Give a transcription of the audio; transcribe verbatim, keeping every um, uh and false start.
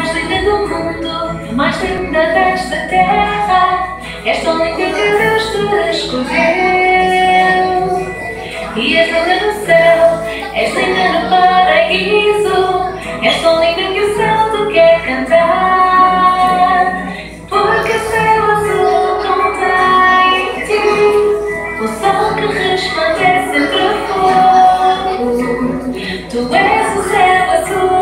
mais linda do mundo, a mais linda desta terra. És tão linda que Deus te escolheu. E és linda no céu, és linda no paraíso. És tão linda que o céu te quer cantar. Porque o céu azul contém em ti o sol que resplandece entre o fogo. Tu és o céu azul.